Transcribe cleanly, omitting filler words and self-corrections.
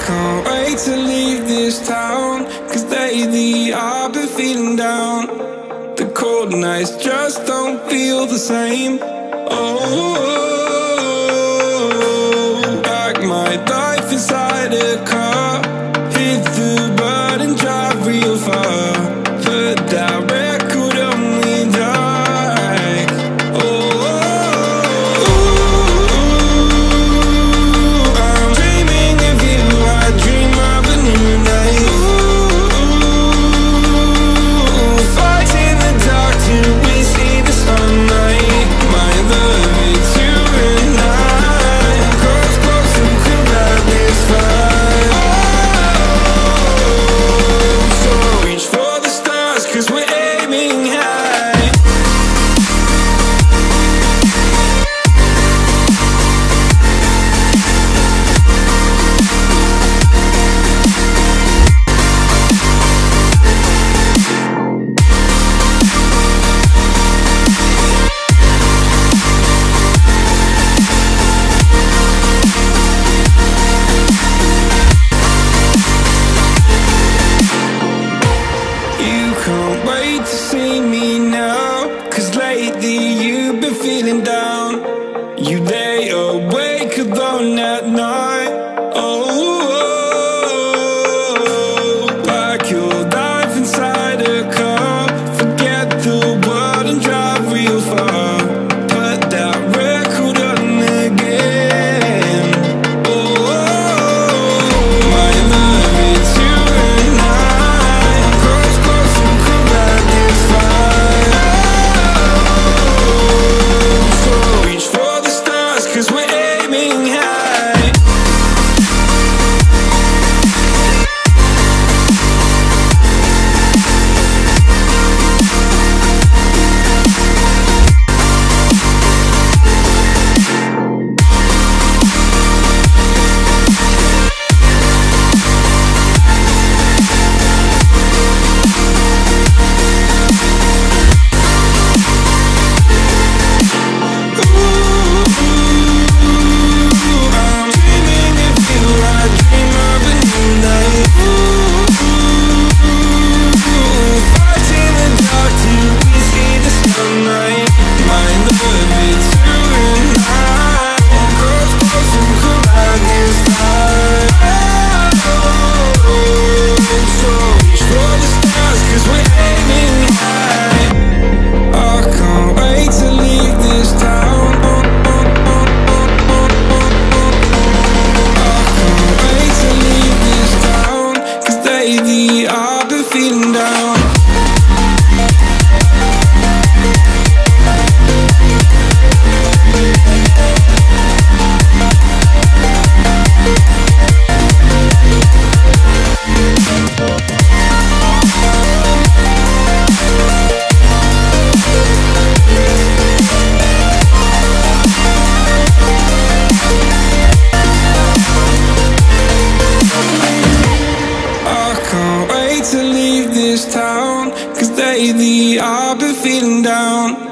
can't wait to leave this town, 'cause lately I've been feeling down. The cold nights just don't feel the same. Oh, like my life inside a car, hit the button, drive real far. Put that record on me like, oh, I'm dreaming of you, I dream of a new night. Fight in the dark till we see the sunlight. My love, it's you and I. Close, close and cool like this fire. So reach for the stars, 'cause we're aiming high. You can't wait to see me now, 'cause lately you've been feeling down. You lay awake alone at night. Oh, like your life inside a car. Forget the world and drive real far. Put that record on again. Oh, my love, it's you and I. Close, close and cool like this fire. So reach for the stars, 'cause we're aiming high. I'm dreaming of you, I dream of a new night. Fight in the dark till we see the sunlight. My love, it's you and I. Close, close and cool like this fire. So reach for the stars, 'cause we're aiming high. I can't wait to leave this town. I can't wait to leave this town, 'cause lately I've been feeling down. I can't wait to leave this town, 'cause lately I've been feeling down.